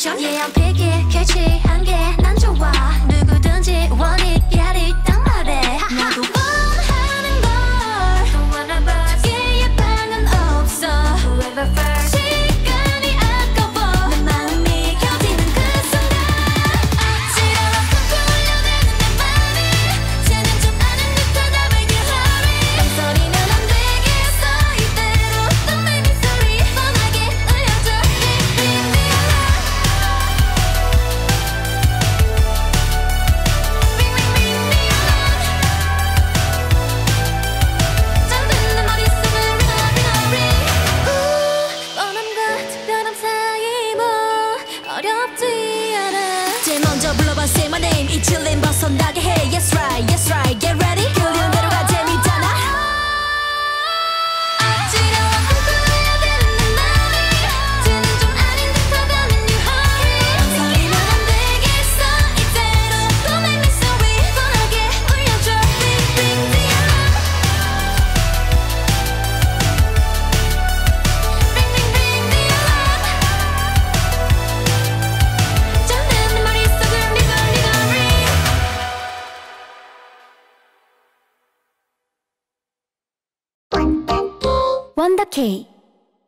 attention. Yeah, I'm picky, 캐치한 게 난 좋아. 누구든지 원이 야리 딱 말해. 나도 원하는 걸 Don't wanna buzz. 자기의 방은 없어. Whoever first. 시간이 아까워. 내 마음이 켜지는 그 순간 어지러워 쿵쿵 울려대는 내 맘이 쟤는 좀 아는 듯하다 baby hurry. 망설이면 안 되겠어 이대로 Don't make me sorry. 뻔하게 울려줘 Ring ring the alarm. Ring ring ring the alarm. 잠든 내 머릿속을 ring ring ring. 뻔한 것 특별함 사이 뭐 어렵지 않아. 제일 먼저 불러봐 say my name. 이 찔림 벗어나게 해. Yes right get ready. 그리운 대로 가 재밌잖아. 어지러워 쿵쿵 울려대는 내 맘이 쟤는 좀 아닌 듯하다면 you hurry. 망설이면 안 되겠어 이대로 Don't make me sorry. 뻔하게 울려줘 Ring ring the alarm. Ring ring ring the alarm. 잠든 내 머릿속을 리거 ring. 원더케이